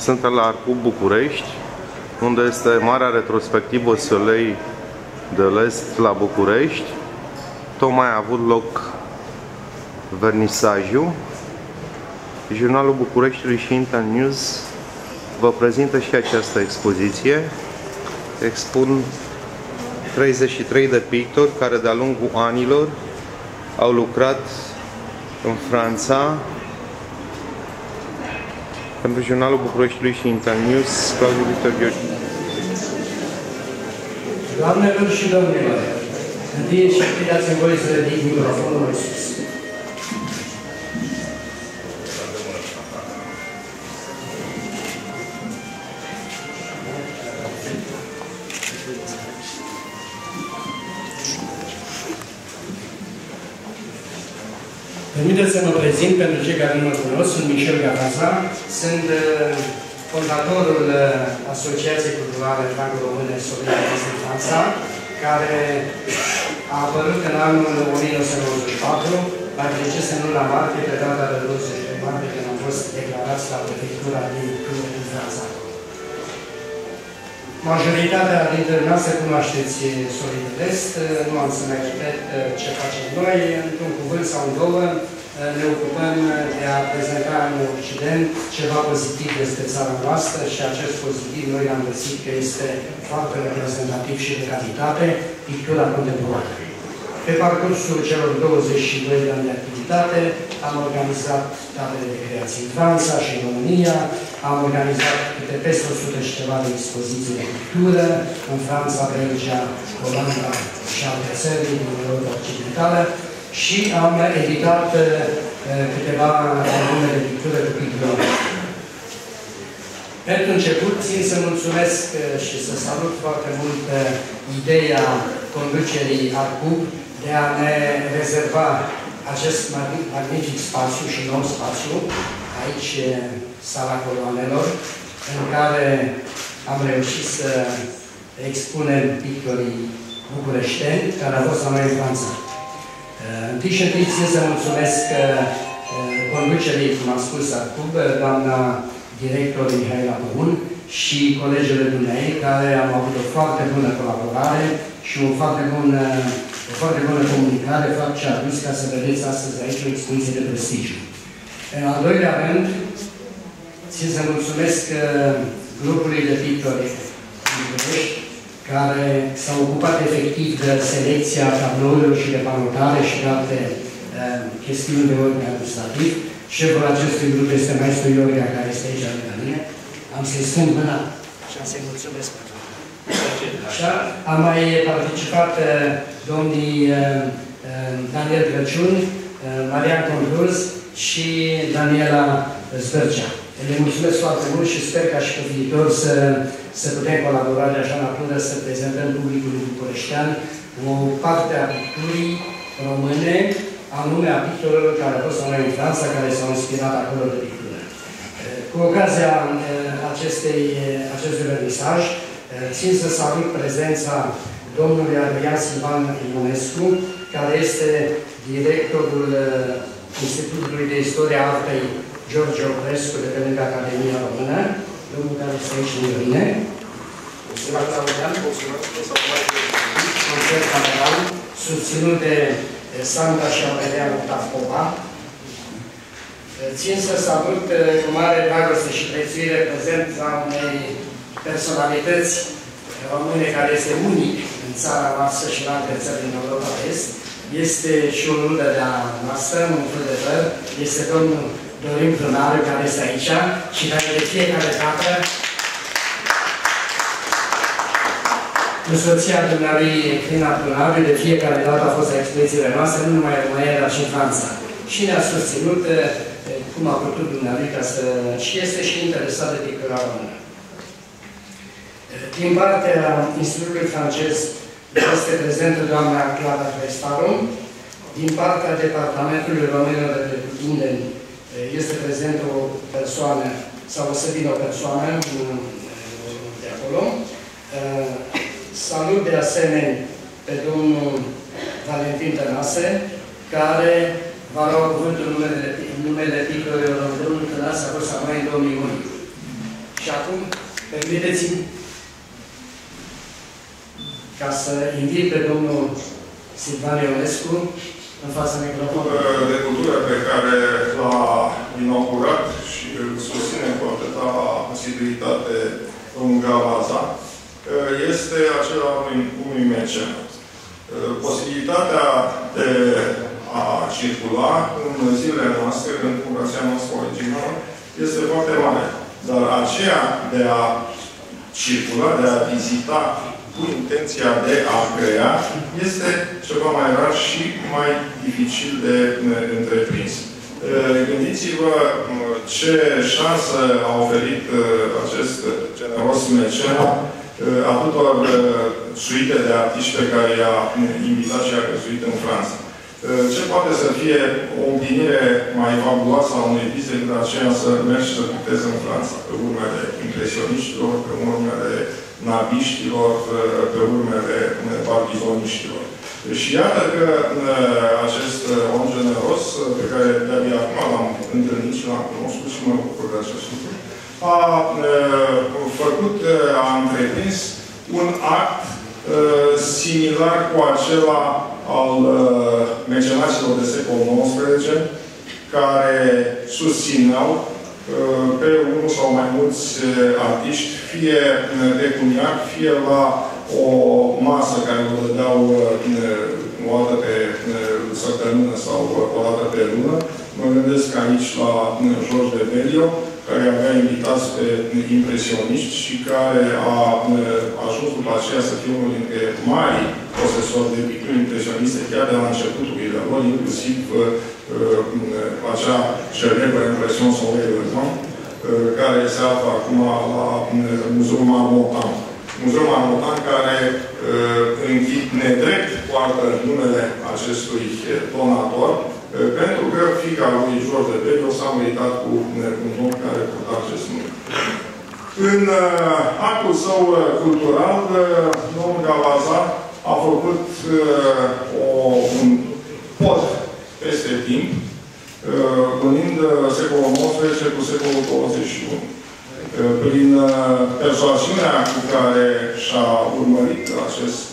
Sunt la Arcub București, unde este marea retrospectivă Soleil de l'Est la București. Tocmai a avut loc vernisajul. Jurnalul Bucureștiului și Internews vă prezintă și această expoziție. Expun 33 de pictori care de-a lungul anilor au lucrat în Franța. Pentru Jurnalul Bucureștiului și Internews, Claudiu Victor Gheorghe. Doamnelor și domnilor, întâi și dați-mi voie să ridic microfonul mai sus. Permiteți să mă prezint pentru cei care nu mă cunosc. Sunt Michel Gavaza, sunt fondatorul Asociației Culturale Franco-Române Soleil din Franța, care a apărut în anul 1994, la decese în luna martie, pe data de 23 martie, când am fost declarați la prefectura din Cluj, din Franța. Majoritatea dintre noastre cunoașteți Soleil de l'Est, nu am să mai repet ce facem noi, într-un cuvânt sau în două, ne ocupăm de a prezenta în Occident ceva pozitiv despre țara noastră și acest pozitiv noi am găsit că este foarte reprezentativ și de calitate, pictura contemporană. Pe parcursul celor 22 de ani de activitate am organizat tabere de creații în Franța și în România, am organizat câte peste 100 și ceva de expoziții de pictură în Franța, Belgia, Olanda și alte țări din Europa Occidentală și am editat câteva albume de pictură cu pictură. Pentru început, țin să mulțumesc și să salut foarte mult ideea conducerii Arcub de a ne rezerva acest magnific spațiu și nou spațiu, aici Sala Coloanelor, în care am reușit să expunem pictorii bucureșteni care au fost la noi în Franța. Întâi și întâi țin să mulțumesc conducerii, cum am spus, Arcub, doamna director Mihaela Băun și colegele dumneavoastră, care am avut o foarte bună colaborare și o foarte bună comunicare, fapt ce a dus ca să vedeți astăzi aici o expoziție de prestigiu. În al doilea rând, țin să mulțumesc grupului de pictori care s-au ocupat efectiv de selecția tablourilor și de panotare și de alte chestiuni de ordine administrativ. Șeful acestui grup este maestru Iorga, care este aici lângă mine. Am să-i strâng mâna și am să-i mulțumesc pentru așa. Am mai participat domnii Daniel Crăciun, Marian Condruz și Daniela Zvârcea. Le mulțumesc foarte mult și sper ca și pe viitor să putem colabora de așa natură, să prezentăm publicului bucureștean o parte a picturii române, anume a pictorilor care au fost la noi în Franța, care s-au inspirat acolo de pictură. Cu ocazia acestui vernisaj, țin să salut prezența domnului Adrian Silvan Ionescu, care este directorul Institutului de Istoria Artei George Oprescu, de pe lângă Academia Română, domnul care este aici lângă mine. Concert cameral, susținut de Santa și Aurelian Tafcova. Țin să salut cu mare dragoste și prețuire prezența unei personalități române care este unic în țara noastră și în alte țări din Europa de Est. Este și un rudă de-a noastră, un trudător, este domnul Dorin Prunariu, care este aici și care de fiecare dată cu soția dumnealui Crina Prunariu, de fiecare dată a fost la expozițiile noastre, nu numai în România, dar și în Franța. Și ne-a susținut cum a putut dumnealui și este și interesat de pictura română. Din partea Institutului francez este prezentă doamna Clara Crestaro. Din partea Departamentului Românilor de Pretutindeni este prezentă o persoană, sau o să vină o persoană de acolo. Salut de asemenea pe domnul Valentin Tănase, care va lua cuvântul în numele pictorilor. Domnul Tănase a fost la noi în 2001. Și acum, permiteți-mi ca să invit pe domnul Silvan Ionescu în fața microfonului. De cultură pe care l-a inaugurat și îl susține cu atâta posibilitate domnul Gavaza, este acela unui mecenat. Posibilitatea de a circula în zilele noastre, în populația noastră originală, este foarte mare. Dar aceea de a circula, de a vizita cu intenția de a crea, este ceva mai rar și mai dificil de întreprins. Gândiți-vă ce șansă a oferit acest generos mecenat atâtor suite de artiști pe care i-a invitat și a găsuit în Franța. Ce poate să fie o împlinire mai fabuloasă a unei vizite decât aceea să mergi și să pictezi în Franța, pe urmele impresioniștilor, pe urmele nabiștilor, pe urmele barbizoniștilor. Și iată că acest om generos, pe care de-abia acum l-am întâlnit și l-am cunoscut și mă bucur de acest lucru, a întreprins un act similar cu acela al mecenaților de secolul XIX, care susțineau pe unul sau mai mulți artiști, fie pecuniar, fie la o masă care o dădeau o dată pe săptămână sau o dată pe lună. Mă gândesc aici la Georges de Belio, care avea invitați pe impresioniști și care a ajuns după aceea să fie unul dintre mari posesori de picturi impresioniste, chiar de la începuturile lor, inclusiv acea celebră impresion Soleil Levant, care se află acum la Muzeul Marmottan. Muzeul Marmottan, care închid nedrept poartă numele acestui donator, pentru că fiica lui Georges de Belio s-a meritat cu un om care purta acest nume. În actul său cultural, domnul Gavaza a făcut un pod peste timp, unind secolul XIX cu secolul XXI. Prin persoasiunea cu care și-a urmărit acest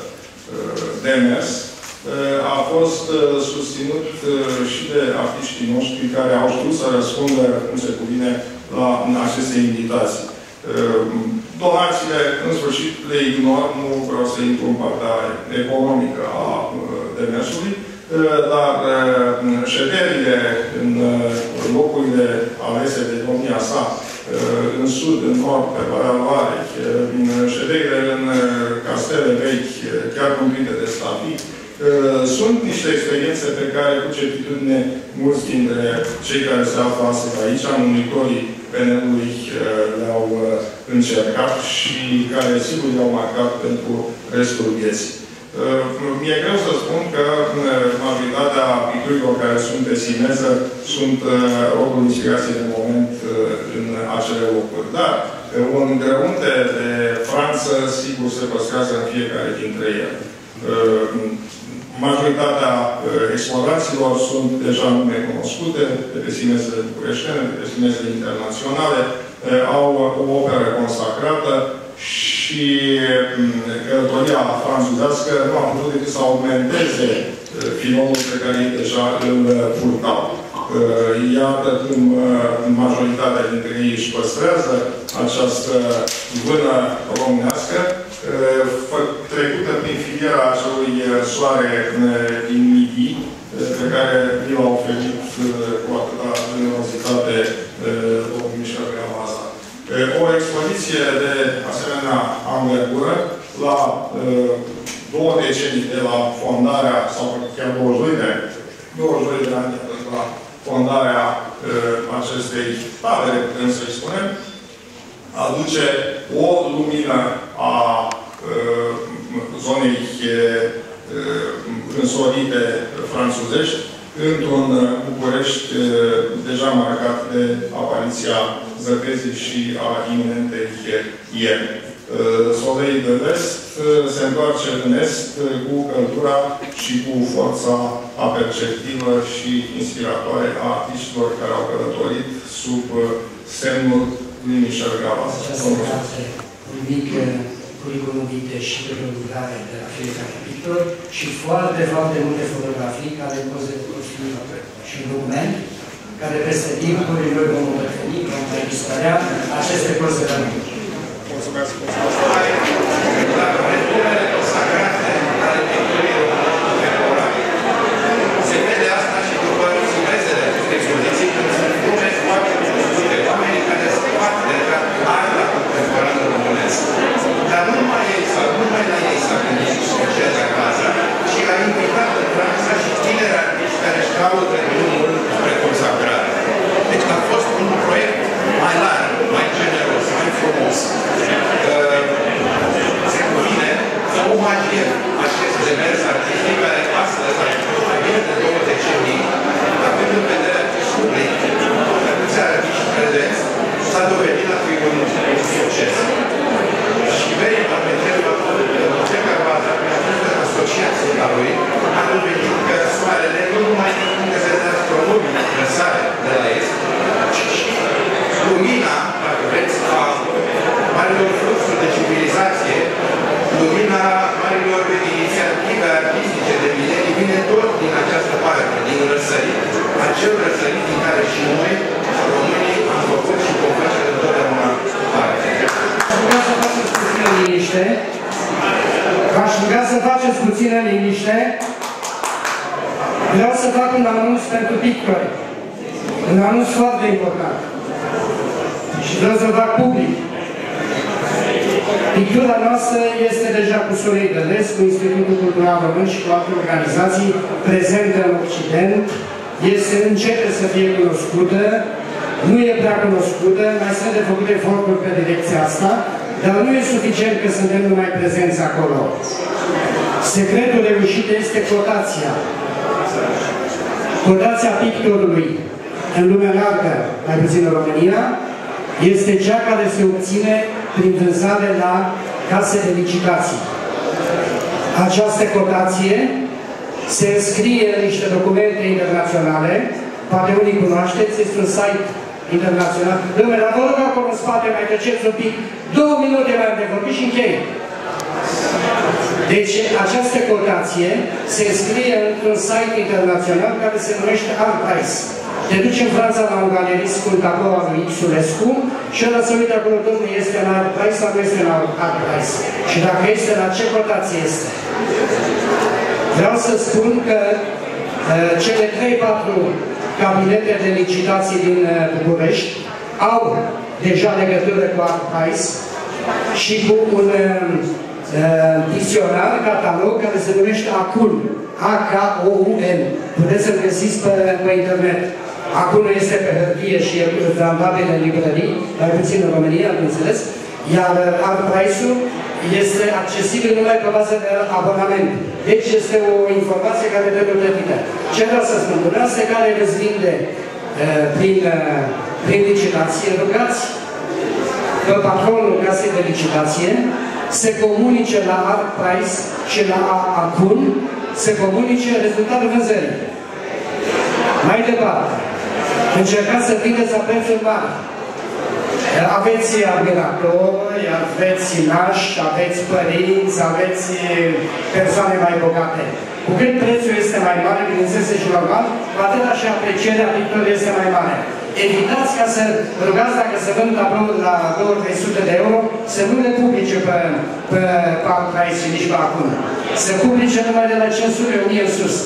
demers, a fost susținut și de artiștii noștri care au știut să răspundă, cum se cuvine, la aceste invitații. Donațiile, în sfârșit, le ignor, nu vreau să intru în partea economică a demersului, dar șederile în locurile alese de domnia sa, în sud, în nord, pe Valea Valei, șederile în castele vechi, chiar cumplite de stafii, sunt niște experiențe pe care, cu certitudine, mulți dintre cei care se află astăzi aici, monitorii PNL-ului, le-au încercat și care, sigur, le-au marcat pentru restul vieții. Mi-e greu să spun că majoritatea picturilor care sunt pe simeză sunt rodul inspirației de moment în acele locuri. Dar un grăunte de Franță, sigur, se păstrează în fiecare dintre ele. Majoritatea explorațiilor sunt deja nume cunoscute, de pe simezele bucureștene, de pe simezele internaționale, au o operă consacrată și călătoria franțuzească nu a putut decât să augmenteze filonul pe care ei deja îl purtau. Iată cum majoritatea dintre ei își păstrează această vână românească, trecută prin filiera acelui soare din Midi, pe care mi l-a oferit cu atâta generozitate domnul Michel Gavaza. O expoziție de asemenea anvergură, la 2 decenii de la fondarea, sau chiar 22 de ani de la fondarea acestei tabere, putem să-i spunem, aduce o lumină a zonei însorite franțuzești într-un București deja marcat de apariția zăpezii și a iminentei ieri. Soleil de vest se întoarce în est cu căldura și cu forța aperceptivă și inspiratoare a artiștilor care au călătorit sub semnul Nimișor Gavas. Această carte privind curriculum vitae și lucrare de la fiecare pictor și foarte, foarte multe fotografii care poze pot fi și un document care peste timpul noi vom îmbătrâni, vom mai dispărea aceste poze de rămân. Mulțumesc! Se vede asta și după simplezele expoziții, când sunt lume foarte multe oameni care se fac de arta contemporană românească. Dar nu numai la ei s-a gândit Cerceta Gaza, ci a invitat în Franța și tineri artiști care își caută drumul spre consacrare. Deci a fost un proiect mai larg, mai generos, mai frumos. Se cuvine să omagiem acest demers artistic care astăzi, mai bine de 2 decenii, având în vedere acest public, atâția artiști prezenți, s-a dovedit a fi un succes. Și merită pentru faptul că Cerceta Gaza, prin această asociație a lui, a dovedit că soarele nu numai din punct de vedere astronomic răsare de la est, ci și lumina, dacă vreți, a marilor fluxuri de civilizație, lumina marilor inițiative artistice de milenii, vine tot din această parte, din răsărit, acel răsărit din care și noi, românii, am făcut și vom face întotdeauna parte. V-aș ruga să faceți puțină liniște. Vreau să fac un anunț pentru pictori. Un anunț foarte important. Și vreau să fac public. Pictura noastră este deja cu Soleil Dălescu, cu Institutul Cultural Român și cu alte organizații prezentă în Occident. Începe să fie cunoscută, nu e prea cunoscută, mai sunt de făcut eforturi pe direcția asta, dar nu e suficient că suntem numai prezenți acolo. Secretul reușit este cotația. Cotația pictorului în lumea largă, mai puțin în România, este cea care se obține prin vânzare la case de licitații. Această cotație se înscrie în niște documente internaționale, poate unii cunoașteți, este un site internațional. Dom'le, dar vă rog acolo în spate, mai tăceți un pic, 2 minute mai de vorbit și închei. Deci această cotație se înscrie într-un site internațional care se numește ArtPrice. Te duci în Franța la un galerist cu un tablou al lui Xulescu și ăla se uită acolo, domnule, este la ArtPrice sau nu este la ArtPrice? Și dacă este, la ce cotație este? Vreau să spun că cele 3-4 cabinete de licitații din București au deja legătură cu ArtPrice și cu un dicționar, catalog, care se numește ACUN. A-K-O-U-N. Puteți să-l găsiți pe internet. Acum este pe hârtie și e vandabil în librării, mai puțin în România, am înțeles, iar ArtPrice-ul este accesibil numai pe bază de abonament. Deci este o informație care trebuie plătită. Ce vreau să spun? Dumneavoastră care veți vinde prin licitație, rugați pe patronul casei de licitație să comunice la ArtPrice și la ACUN, să comunice rezultatul vânzării. Mai departe, încercați să vindeți la prețuri mari. Aveți admiratori, aveți nași, aveți părinți, aveți persoane mai bogate. Cu cât prețul este mai mare, bineînțeles și normal, cu atât și aprecierea pictorului este mai mare. Evitați ca să rugați, dacă se vând tablouri la 200 de euro, să nu le publice pe ArtPrice și nici pe acum. Să publice numai de la 500-1000 în sus.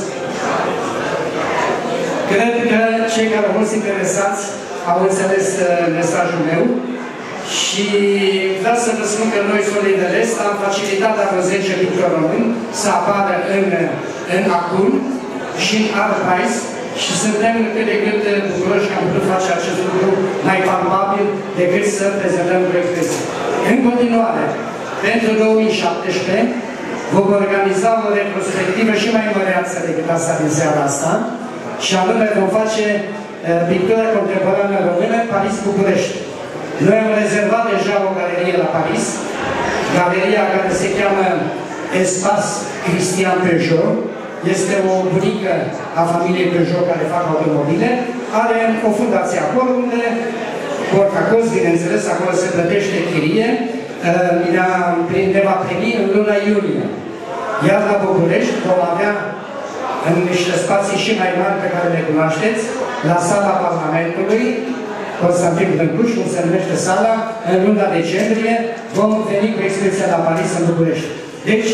Cred că cei care au fost interesați au înțeles mesajul meu și vreau să vă spun că noi, Soleil de l'Est, am facilitat la 10 pictori români să apară în ACUN și în ArtPrice și suntem cât de cât bucuroși că am putut face acest lucru mai palpabil decât să prezentăm proiectul. În continuare, pentru 2017 vom organiza o retrospectivă și mai măreață decât asta din seara asta și anume vom face pictura contemporană română Paris-București. Noi am rezervat deja o galerie la Paris, galeria care se cheamă Espace Christian Peugeot. Este o bunică a familiei Peugeot care fac automobile. Are o fundație acolo unde Portacos, bineînțeles, acolo se plătește chirie, ne va primi în luna iunie. Iar la București vom avea în niște spații și mai mari pe care le cunoașteți, la sala Parlamentului, Constantin Brâncuș, cum se numește sala, în luna decembrie vom veni cu expediția la Paris în București. Deci,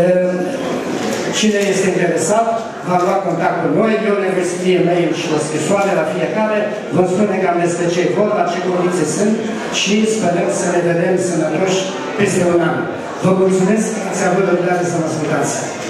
cine este interesat, va lua contact cu noi, eu ne voi scrie mail și o scrisoare la fiecare, vă spune cam despre ce vorba, ce condiții sunt și sperăm să ne vedem sănătoși peste un an. Vă mulțumesc că ați avut răbdare să mă ascultați.